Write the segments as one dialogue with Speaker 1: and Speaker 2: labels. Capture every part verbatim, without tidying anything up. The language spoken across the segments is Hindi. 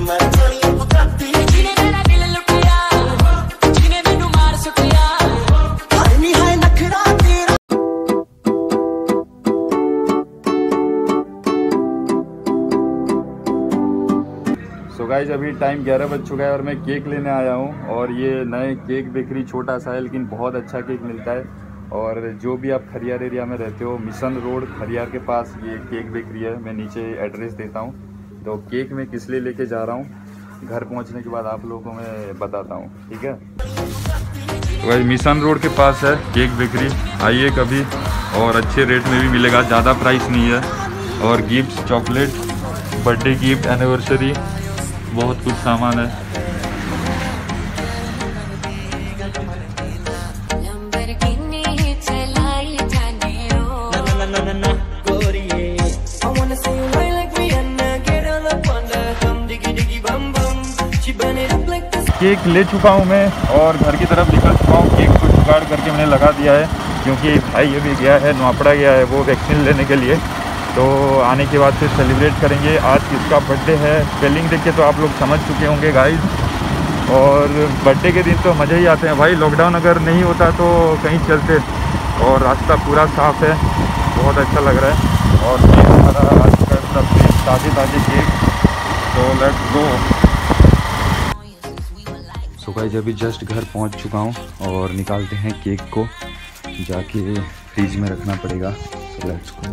Speaker 1: तो गाइज अभी टाइम ग्यारह बज चुका है और मैं केक लेने आया हूँ और ये नए केक बेकरी छोटा सा है लेकिन बहुत अच्छा केक मिलता है। और जो भी आप खरियार एरिया में रहते हो, मिशन रोड खरियार के पास ये केक बेकरी है। मैं नीचे एड्रेस देता हूँ। तो केक मैं किस लिए लेके जा रहा हूँ, घर पहुँचने के बाद आप लोगों को मैं बताता हूँ, ठीक है। तो भाई मिशन रोड के पास है केक बेकरी, आइए कभी, और अच्छे रेट में भी मिलेगा, ज़्यादा प्राइस नहीं है। और gift, chocolate, birthday gift, anniversary, बहुत कुछ सामान है। केक ले चुका हूँ मैं और घर की तरफ निकल चुका हूँ। केक को जुगाड़ करके मैंने लगा दिया है क्योंकि भाई अभी गया है, नोएडा गया है वो वैक्सीन लेने के लिए। तो आने के बाद फिर सेलिब्रेट करेंगे। आज किसका बर्थडे है, स्पेलिंग देख के तो आप लोग समझ चुके होंगे गाइस। और बर्थडे के दिन तो मज़े ही आते हैं भाई। लॉकडाउन अगर नहीं होता तो कहीं चलते, और रास्ता पूरा साफ़ है, बहुत अच्छा लग रहा है। और केक हमारा आज का सब ताज़े ताज़े केक, तो लेट्स गो। सो गाइस अभी जस्ट घर पहुंच चुका हूं और निकालते हैं केक को, जाके फ्रिज में रखना पड़ेगा। So let's go.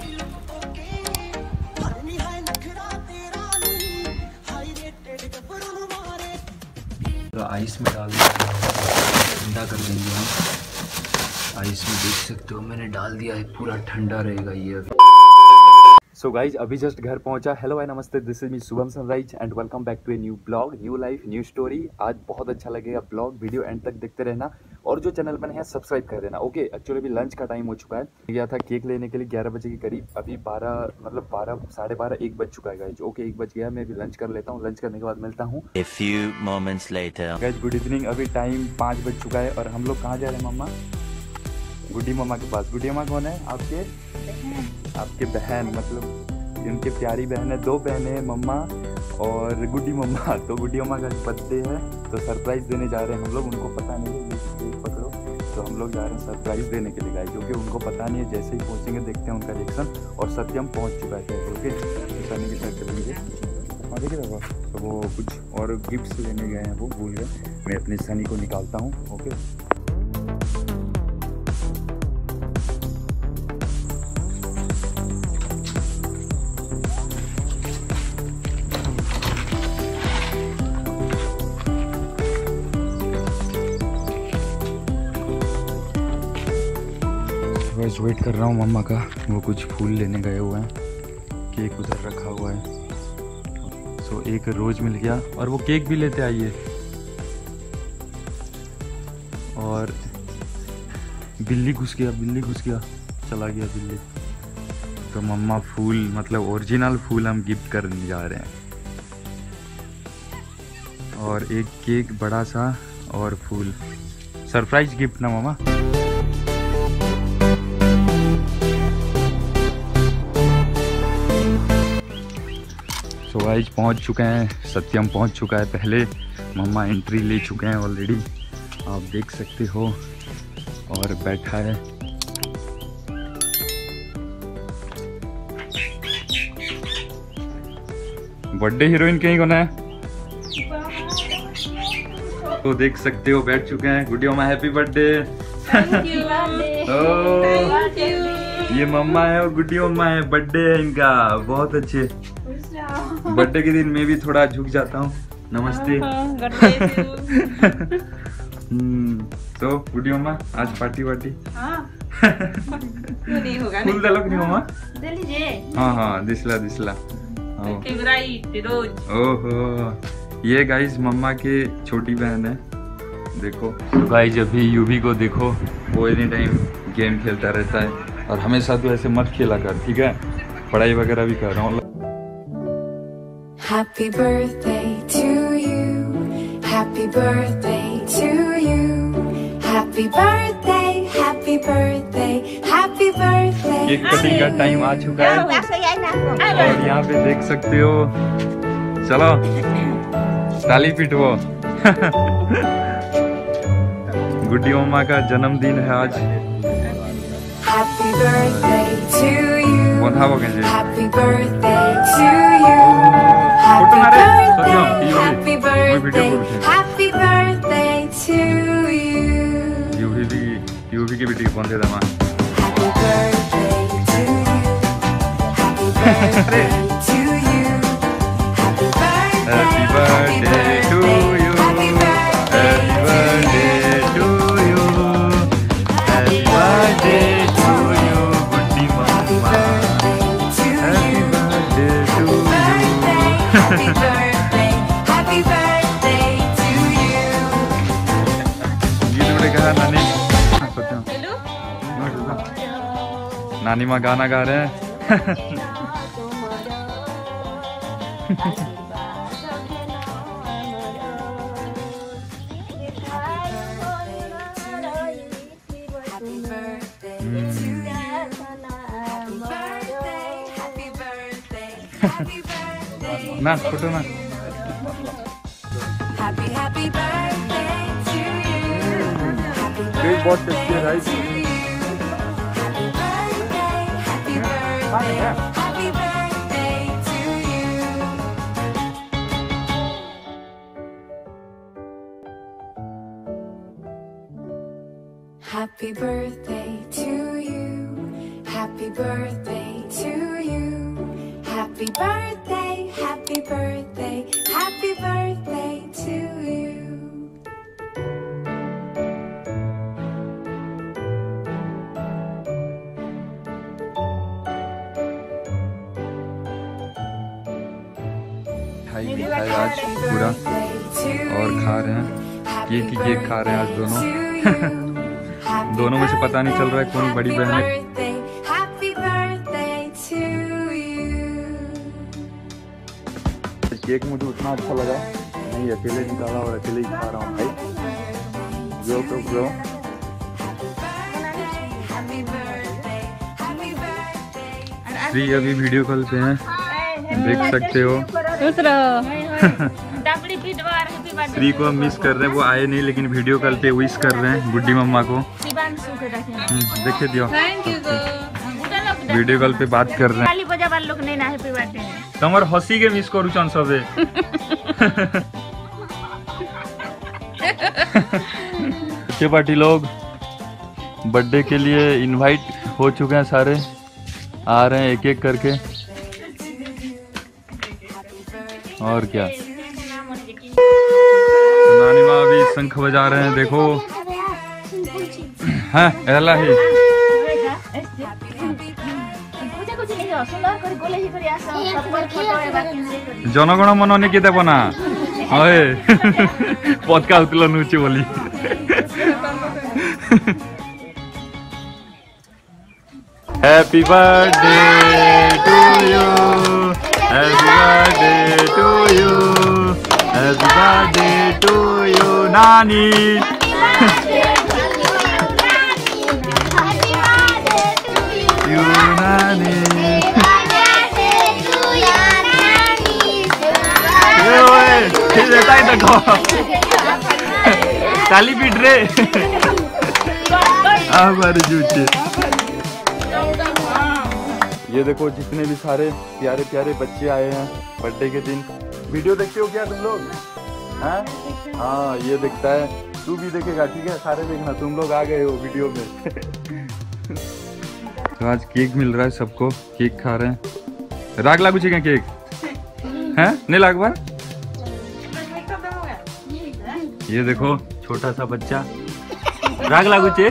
Speaker 1: तो आइस में डाल दिया, ठंडा कर देंगे हम। आइस में देख सकते हो मैंने डाल दिया है, पूरा ठंडा रहेगा ये अभी। सो गाइज अभी जस्ट घर पहुंचा। हेलो भाई, नमस्ते, this is me Shubham Sunrise and welcome back to a new blog, new life, new story. आज बहुत अच्छा लगेगा ब्लॉग, वीडियो एंड तक देखते रहना और जो चैनल पर है सब्सक्राइब कर देना। ओके, एक्चुअली अभी लंच का टाइम हो चुका है। गया था केक लेने के लिए ग्यारह बजे के करीब, अभी बारह मतलब बारह साढ़े बारह एक बज चुका है गाइज। ओके, एक बज गया, मैं अभी लंच कर लेता हूँ। लंच करने के बाद मिलता हूँ। गाइज गुड इवनिंग, अभी टाइम पाँच बज चुका है और हम लोग कहाँ जा रहे हैं मम्मा? गुड्डी मम्मा के पास। गुड्डी मम्मा कौन है आपके? आपके बहन, मतलब उनके प्यारी बहन है, दो बहनें हैं, मम्मा और गुड्डी मम्मा। तो गुड्डी मम्मा का बर्थडे है तो सरप्राइज देने जा रहे हैं हम लोग। उनको पता नहीं है, ये पकड़ो। तो हम लोग जा रहे हैं सरप्राइज देने के लिए गाइस, क्योंकि उनको पता नहीं है। जैसे ही पहुंचेंगे देखते हैं उनका रिएक्शन। और सत्यम पहुंच चुका है। ओके, सनी के साथ चलेंगे। हाँ देखिए बाबा, तो वो कुछ और गिफ्ट्स लेने गए हैं, वो भूल गए। मैं अपने सनी को निकालता हूँ। ओके, बस वेट कर रहा हूँ मम्मा का। वो कुछ फूल लेने गए हुए हैं, केक उधर रखा हुआ है। सो एक रोज मिल गया और वो केक भी लेते आइए। और बिल्ली घुस गया, बिल्ली घुस गया, चला गया बिल्ली। तो मम्मा फूल, मतलब ओरिजिनल फूल हम गिफ्ट करने जा रहे हैं। और एक केक बड़ा सा और फूल, सरप्राइज गिफ्ट ना मम्मा। तो गाइस पहुंच चुके हैं, सत्यम पहुंच चुका है पहले। मम्मा एंट्री ले चुके हैं ऑलरेडी, आप देख सकते हो। और बैठा है। बर्थडे हीरोइन कहीं कौन है? तो देख सकते हो बैठ चुके हैं। गुड्डी मम्मा हैप्पी बर्थडे। ये मम्मा है और गुड्डी मम्मा है, बर्थडे है इनका। बहुत अच्छे। बर्थडे के दिन मैं भी थोड़ा झुक जाता हूँ। नमस्ते। तो गुड्डी मम्मा आज पार्टी वार्टी? फूल दलोग नहीं मम्मा? हाँ हाँ, दिसला दिसला। ओहो, ये गाइस मम्मा के छोटी बहन है, देखो। तो गाइस अभी यूवी को देखो, वो एनी टाइम गेम खेलता रहता है। और हमेशा तो ऐसे मत खेला कर, ठीक है? पढ़ाई वगैरह भी कर रहा हूँ।
Speaker 2: Happy birthday to you, happy birthday to you, happy birthday, happy birthday, happy birthday।
Speaker 1: Cake cutting का टाइम आ चुका है और यहाँ पे देख सकते हो चलो ताली पीटवो। गुड्डी मम्मा का जन्मदिन है आज।
Speaker 2: Happy birthday to you.
Speaker 1: बंधावो के जी।
Speaker 2: Happy birthday to you. Happy birthday, happy birthday, happy birthday to you.
Speaker 1: Yuvi भी यूवी की बेटी बंधे दमा।
Speaker 2: Happy birthday to you. Happy birthday to you. Happy birthday,
Speaker 1: Happy birthday to you.
Speaker 2: Happy birthday
Speaker 1: Happy birthday to you. Happy birthday to you, Guddi mamma. Happy birthday to you.
Speaker 2: Happy birthday, happy birthday to you.
Speaker 1: गीत उड़े कहा नानी। नानी माँ गाना गा रहे हैं।
Speaker 2: Happy birthday to you. Happy birthday, happy birthday, happy birthday.
Speaker 1: ना फोटो ना।
Speaker 2: Happy happy birthday to you. Happy
Speaker 1: cake बहुत
Speaker 2: birthday
Speaker 1: टेस्टी है rice.
Speaker 2: to you. Happy birthday, happy birthday, happy birthday to you. Happy birthday to you. Happy birthday to you. Happy birthday, happy birthday, happy birthday to you.
Speaker 1: खाई भी खाए आज पूरा और खा रहे हैं। केक ही केक खा रहे हैं आज दोनों। दोनों में से पता नहीं चल रहा है कौन बड़ी बहन है। केक मुझे उतना अच्छा लगा नहीं, अकेले निकाला और अकेले ही खा रहा हूँ भाई। जो तो जो श्री अभी वीडियो कॉल पे हैं, देख सकते हो। श्री को हम मिस कर रहे हैं, वो आए नहीं लेकिन वीडियो कॉल पे विश कर रहे हैं गुड्डी मम्मा को। देखे दियो वीडियो कॉल पे बात कर रहे हैं। तमर हंसी के मिस करू चन सबे। बच्चे पार्टी लोग बर्थडे के लिए इनवाइट हो चुके हैं, सारे आ रहे हैं एक एक करके। और क्या नानी माँ अभी शंख बजा रहे हैं, देखो। हाँ एला ही जनगण मन नहीं देव ना हे पदका उत्तोलन होची बोली। Happy birthday to you, happy birthday to you, happy birthday to you नानी। यू नानी ताली पीट रे हमारे जूते। ये देखो जितने भी सारे प्यारे प्यारे बच्चे आए हैं बर्थडे के दिन। वीडियो देखते हो क्या तुम लोग? हैं? हाँ ये दिखता है, तू भी देखेगा ठीक है, सारे देखना। तुम लोग आ गए हो वीडियो में। तो आज केक मिल रहा है सबको, केक खा रहे हैं। राग लागू चाहिए केक हैं? नहीं लाग बार। ये देखो छोटा सा बच्चा राग लागू चाहिए।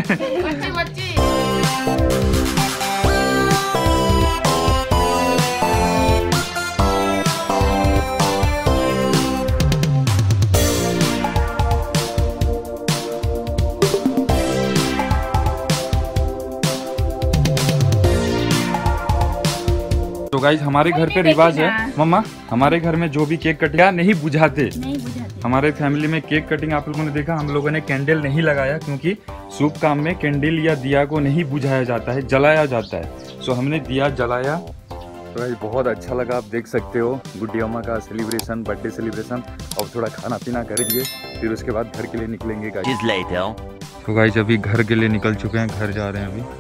Speaker 1: तो गाइज हमारे घर पे रिवाज है मम्मा, हमारे घर में जो भी केक कटेगा नहीं बुझाते, नहीं बुझाते। हमारे फैमिली में केक कटिंग आप लोगों ने देखा, हम लोगों ने कैंडल नहीं लगाया क्योंकि शुभ काम में कैंडल या दिया को नहीं बुझाया जाता है, जलाया जाता है। सो हमने दिया जलाया तो भाई बहुत अच्छा लगा, आप देख सकते हो गुड्डी अम्मा का सेलिब्रेशन, बर्थडे सेलिब्रेशन। और थोड़ा खाना पीना करेंगे, फिर उसके बाद घर के लिए निकलेंगे गाइस। तो गाइस अभी घर के लिए निकल चुके हैं, घर जा रहे हैं अभी।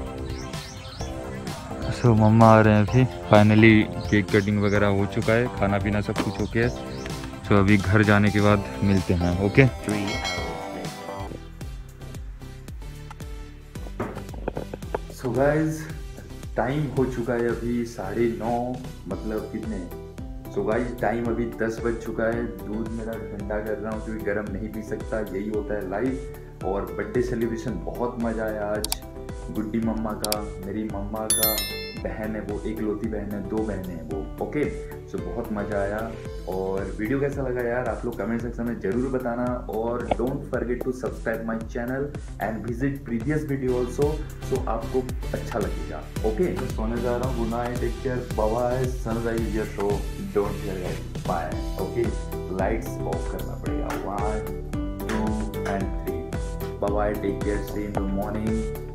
Speaker 1: सो मम्मा आ रहे हैं अभी। फाइनली केक कटिंग वगैरह हो चुका है, खाना पीना सब कुछ ओके है। सो अभी घर जाने के बाद मिलते हैं। ओके सो गाइस टाइम हो चुका है अभी साढ़े नौ, मतलब कितने। सो गाइस टाइम अभी दस बज चुका है। दूध मेरा ठंडा कर रहा हूँ क्योंकि गर्म नहीं पी सकता, यही होता है लाइफ। और बर्थडे सेलिब्रेशन बहुत मज़ा आया आज। गुड्डी मम्मा का, मेरी मम्मा का बहन है वो, एक लौती बहन है, दो बहनें हैं वो। ओके सो बहुत मज़ा आया। और वीडियो कैसा लगा यार आप लोग कमेंट सेक्शन में ज़रूर बताना। और don't forget to subscribe my channel and visit previous video also. So आपको अच्छा लगेगा। ओके तो सोने जा रहा हूँ। Good night, take care, bye. Sunrise या show don't care, bye. Okay lights off करना पड़ेगा। One two and three. Bye, take care, see in the morning.